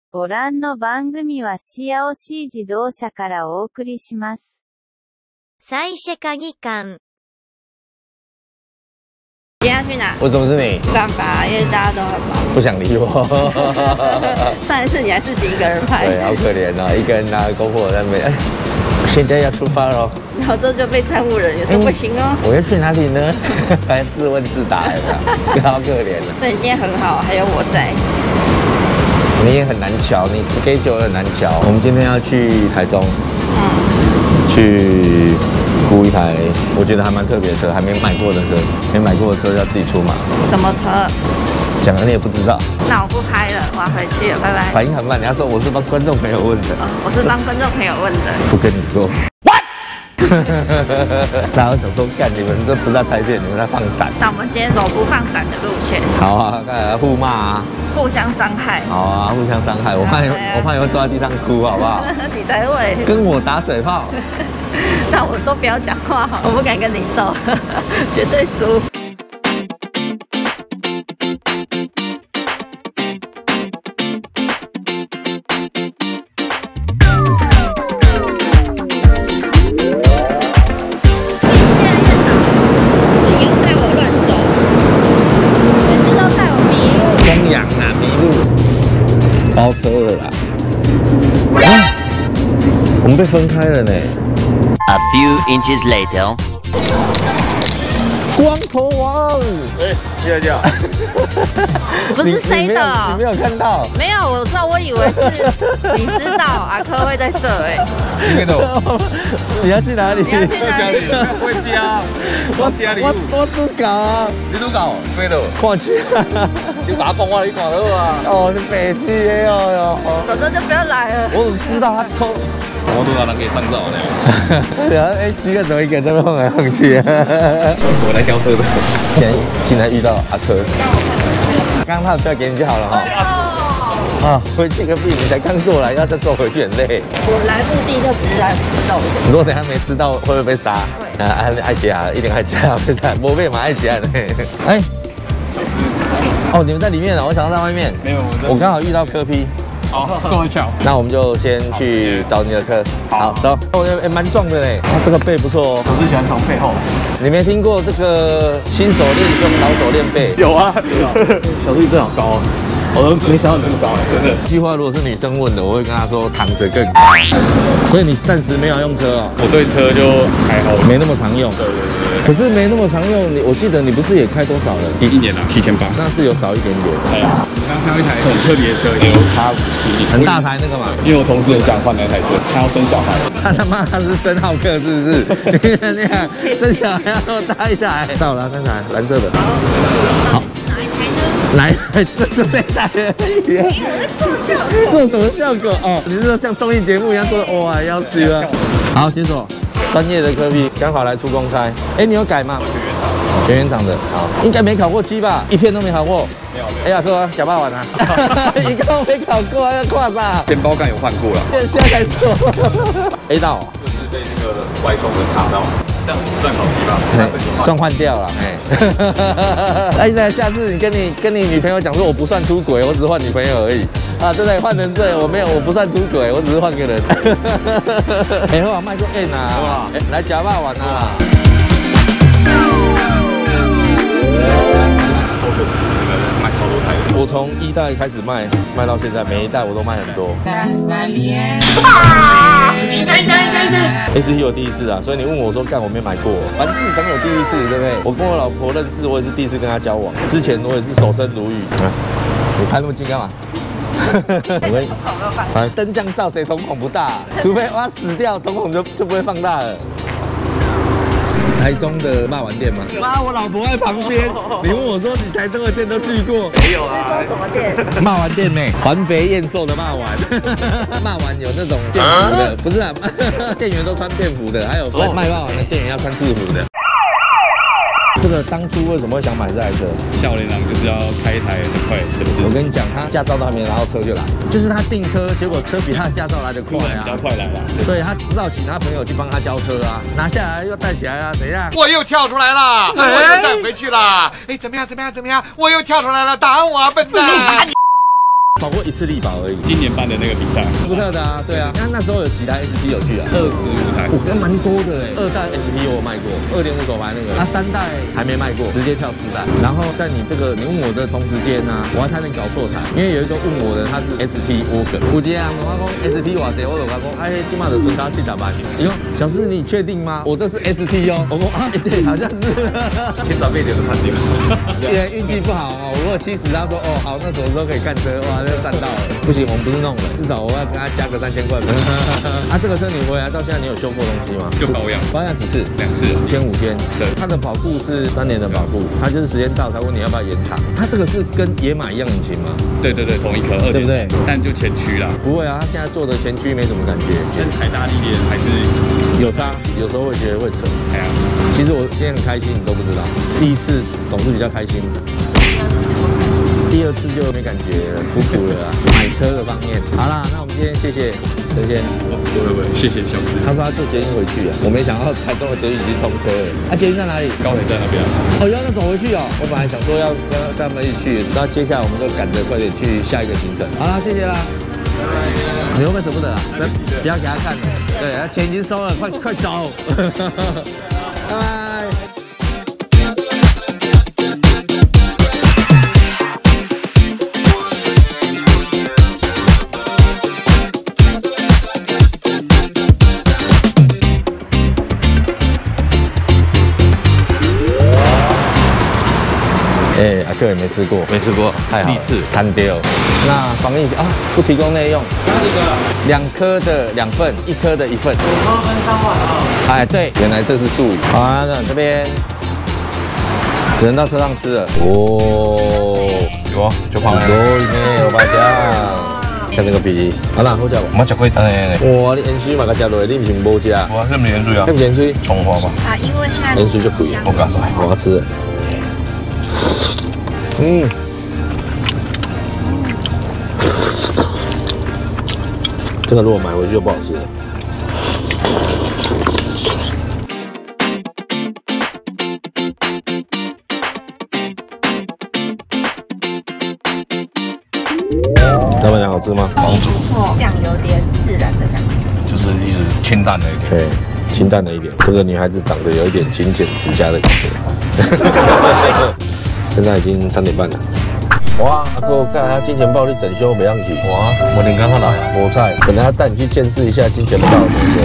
ご覧の番組はシアオシー自動車からお送りします。 赛谢鍵感。 今天要去哪？ 为什么是你？ 没办法，因为大家都很忙。 不想理我。 上一次你还自己一个人拍， 对，好可怜哦，一个人拿着GoPro在那边。现在要出发喽。 然后这就被站务人员说不行哦。 我要去哪里呢？还自问自答，有没有？好可怜哦。 所以你今天很好，还有我在。 你也很难瞧，你 schedule 很难瞧。我们今天要去台中，去估一台我觉得还蛮特别的车，还没买过的车，没买过的车要自己出马。 什么车？ 讲了你也不知道。 那我不拍了，我要回去了，拜拜。 反应很慢，你要说我是帮观众朋友问的。 我是帮观众朋友问的。 不跟你说。然后想说，干你们这不是在拍片，你们在放闪。 那我们今天走不放闪的路线。 好啊，互骂啊， 互相伤害。 好啊，互相伤害。我怕你会坐在地上哭，好不好？ 你才会跟我打嘴炮。 那我都不要讲话，我不敢跟你斗，绝对输。 包车了啦！我们被分开了呢。 A few inches later， 光头王， 叫叫， 不是谁的？ 你没有看到？ 没有，我知道，我以为是你知道阿珂会在这哎。 听得懂？你要去哪里？ 你要去哪里？ 回家， 我都搞啊！ 你都搞，飞的， 看去。 就打讲话，你看到啊？ 哦，你北汽的哦哟。 早知道就不要来了。 我怎么知道他偷？ 我都让人给上照了。 对啊，哎，几个怎么一个在那晃来晃去？ 我来交车的。 竟然遇到阿珂。刚刚他的票给你就好了哈。啊，回去个屁！你才刚坐来，要再坐回去很累。 我来目的就只是来吃肉的。 如果等下没吃到，会不会被杀？ 会。 爱夹，一定爱夹，被杀，我被嘛爱夹的。哎。哦，你们在里面啊？我想要在外面。没有，我刚好遇到柯 P。 好，这么巧。 那我们就先去找你的车。好，走。我也蛮壮的嘞，他这个背不错哦。 我是喜欢从背后。 你没听过这个新手练胸，老手练背？ 有啊，小弟真好高。我都没想到你那么高，真的。 这句话如果是女生问的，我会跟她说躺着更高。所以你暂时没有用车哦？ 我对车就还好， 没那么常用。对。可是没那么常用，我记得你不是也开多少了？ 一年啊，7800。 那是有少一点点。 对啊。刚看到一台很特别的车，LX57， 很大台那个嘛。 因为我同事很想换那台车，他要生小孩。 他是生浩克是不是？你看生小孩要大一台。到了，三台蓝色的。好。来，这台做什么效果？哦，你是说像综艺节目一样做？哇，要死了！好，解锁专业的科比，刚好来出公差。哎，你有改吗？学原厂的，好，应该没考过7吧？一片都没考过。没有。哎呀，哥，假霸王啊！一个都没考过，要跨啥？ 前包盖有换过了， 现在才说。A 道就是被那个外送的查到。这样不算考期吧？ 算换掉了，哎，那下次你跟你女朋友讲说，我不算出轨，我只是换女朋友而已啊，对不对？换成这，我不算出轨，我只是换个人。哎，好卖过 N 啊，来假霸玩啊。 卖超多台， 我从1代开始卖到现在，每一代我都卖很多。ST 我第一次啊，所以你问我说干我没买过，凡事总有第一次，对不对？我跟我老婆认识，我也是第一次跟她交往，之前我也是守身如玉。你拍那么近干嘛？我跟反正灯降照谁瞳孔不大，除非我死掉，瞳孔就不会放大了。台中的骂丸店吗？妈，我老婆在旁边。你问我说你台中的店都去过？ 没有啊。 什么店？ 骂丸店呢？环肥燕瘦的骂丸。骂丸有那种便服的，不是啊，店员都穿便服的，还有卖骂丸的店员要穿制服的。这个当初为什么会想买这台车？ 少年郎就是要开一台很快的车。 我跟你讲，他驾照都还没拿到车就来，就是他订车，结果车比他的驾照来得快啊， 比较快来了。 对，他只好请他朋友去帮他交车啊，拿下来又带起来啊，怎样？ 我又跳出来了，我又站回去了。哎，怎么样？我又跳出来了，打我啊，笨蛋！ 跑过一次力宝而已。 今年办的那个比赛， 福特的啊，对啊。那时候有几台 SP 有去啊 25台， 我觉得蛮多的哎。2代 SP 我有卖过，2.5手排那个，那3代还没卖过，直接跳4代。然后在你问我的同时间呢，我还差点搞错台，因为有一个问我的他是 SP Wagon，有一个人问我讲 SP 偌济，我就跟他讲，哎，今晚就准他70万去。你说小师你确定吗？我这是 ST 哦。我说啊，对，好像是。 天早被点都看定了。 因为运气不好哦，我如果70，他说哦好，那什么时候可以看车？哇，那就赚到了。不行，我们不是弄了，至少我要跟他加个3000块。啊，这个车你回来到现在你有修过东西吗？ 就保养， 保养几次 ？2次， 前5天。 对， 它的保固是3年的保固，它就是时间到才问你要不要延长。它这个是跟野马一样引擎吗？ 对，同一颗2.0， 对不对？ 但就前驱啦。 不会啊，它现在做的前驱没什么感觉， 但踩大力点还是有差，有时候会觉得会扯。 哎呀， 其实我今天很开心，你都不知道。第一次总是比较开心。第2次就没感觉了，苦了啦。买车的方面，好啦，那我们今天谢谢陈先。 不会，谢谢小师。 他说他坐捷运回去啊，我没想到台中的捷运已经通车了。啊，捷运在哪里？ 高铁站那边。 哦，要那走回去哦。我本来想说要跟他们一起去，然后接下来我们就赶着快点去下一个行程。好啦，谢谢啦。你会不会舍不得啊？不要给他看了，对，他钱已经收了，快走。拜拜。哎，阿克也没吃过，太好了，第1次摊掉。那防疫啊，不提供内用。2颗的2份，1颗的1份。5颗跟3碗啊。哎，对，原来这是术语。好啊，那这边只能到车上吃了。哦， 有啊，就放すごいね、おばちゃん。看这个皮，好啦，好食无？ 我吃过一单哇，你盐水嘛，甲食落，你唔是无食？ 我那么盐水啊？ 那盐水葱花嘛。 啊，因为现在盐水就贵。 我告诉你， 我要吃了。这个如果买回去就不好吃了。老板娘好吃吗？ 不错，酱有点自然的感觉， 就是一直清淡了一点。 对，清淡了一点。这个女孩子长得有一点勤俭持家的感觉。现在已经3点半了。哇，阿哥，干他金钱豹你整修没让去？ 哇，我连刚刚来， 菠菜，本来要带你去见识一下金钱豹的整修。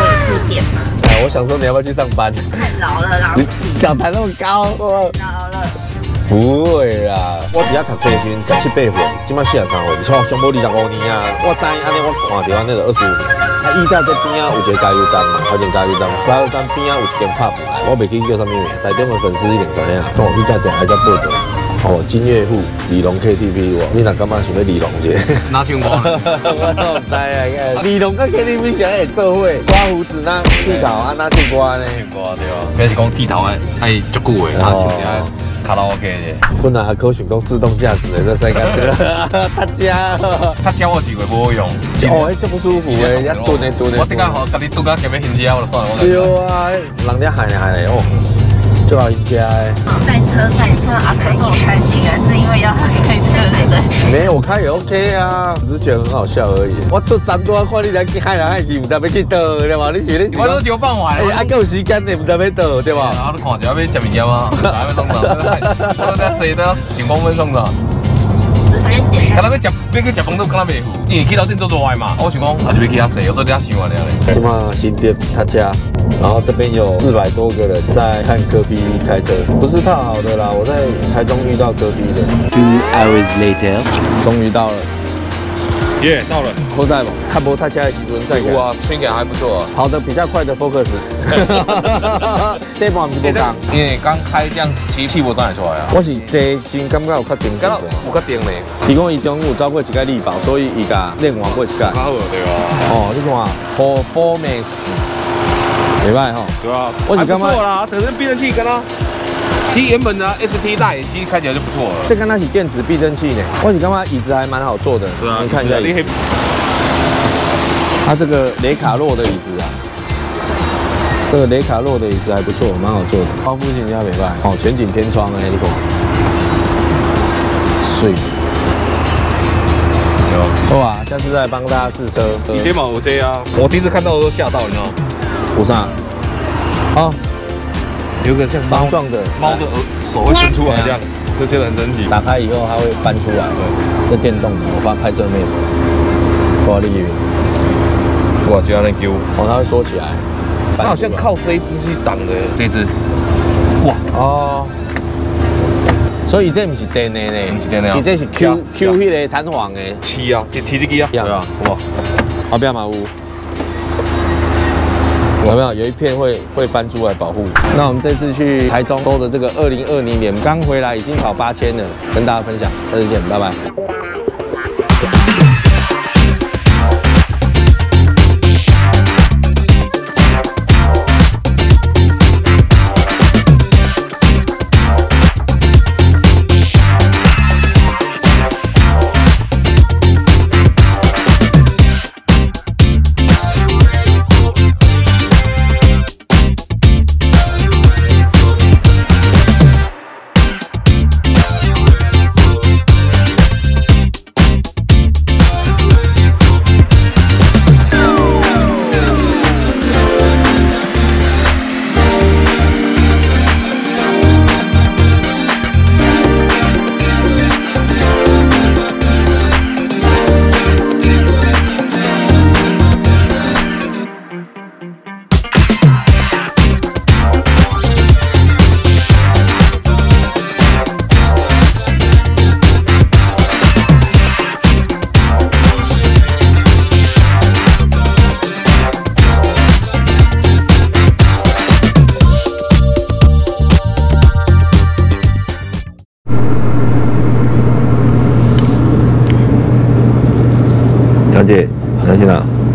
4点嘛。 哎，我想说你要不要去上班？ 太老了啦， 你脚抬那么高， 老了。 不会啦，我伫遐读册时阵17、8岁，即摆43岁，错，上无25年啊。我知安尼，我看到安尼就25年。啊，以前这边啊有一个加油站嘛，头前加油站边啊有一间pub，我袂记叫啥物名，台中的粉丝一定知影。跟我去加一还叫报道。哦，金岳户李龙 KTV 哇，你若感觉想要李龙者？ 哪唱歌？ 我都唔知啊，李龙跟 KTV 想会做伙，刮胡子那剃头啊那唱歌呢？ 唱歌对啊，表示讲剃头爱足久的，哪唱遐卡拉 OK 的。 本来还可想讲自动驾驶的这世界，他家， 他教我几回不会用。 哦，这不舒服诶，一蹲的。 我顶下好，甲你拄到前面行车，我就算了。 对啊，人家喊嘞哦。就好赢家哎！ 在车上阿可这么开心啊，是因为要他开车对不对？ 没有，我开也 OK 啊，只是觉得很好笑而已。我做站多看你来害来害去，唔知要去倒对吧？你觉得？ 我都酒放完了， 还够时间的，唔知要倒对吧？ 然后你看一下要吃物件吗？还要送啥？我在洗都要10公分送啥？看他要去食饭都看他袂赴，因为去到店做坏嘛。我想讲，还是要去遐坐，我都在遐想啊咧。 今嘛新店他家。然后这边有400多个人在看戈壁开车，不是套好的啦。我在台中遇到戈壁的。2 hours later， 终于到了。 耶，到了。 好在不？看不太起来时阵赛个。 哇，风景还不错啊。 跑得比较快的 Focus。这半是不讲。 因为刚开这样，其实气无怎会出来啊。 我是坐真感觉有确定。 感觉有确定呢。 伊讲伊中午走过一个力宝，所以伊甲练完过一个。 好对啊。 哦，你看 ，Performance。没办吼， 对啊，我感觉不错啦。可是避震器跟它，其实原本的 ST 大眼机开起来就不错了。 这跟它是电子避震器呢，我是感觉椅子还蛮好坐的。 对啊， 你看一下椅子。它这个雷卡洛的椅子啊，这个雷卡洛的椅子还不错，蛮好坐的。包覆性也没办哦，全景天窗哎，你看，水。 哇，下次再帮大家试车。 以前嘛有这啊，我第一次看到的都吓到，你知道吗？ 有啥？哦， 有个像方状的猫的手会伸出来这样，就觉得很神奇。 打开以后它会翻出来，这电动的，我拍正面的，我厉害。 哇，这样的丢， 哦，它会缩起来。 它好像靠这一只去挡的，这一只。哇哦。所以这不是电的呢， 不是电的啊， 这是 Q 迄个弹簧的。 漆啊，骑这个啊，对啊，哇， 后边嘛有没有？有一片会翻出来保护。那我们这次去台中兜的这个2020年刚回来，已经跑8000了，跟大家分享，下次见，拜拜。小姐，小姐哪？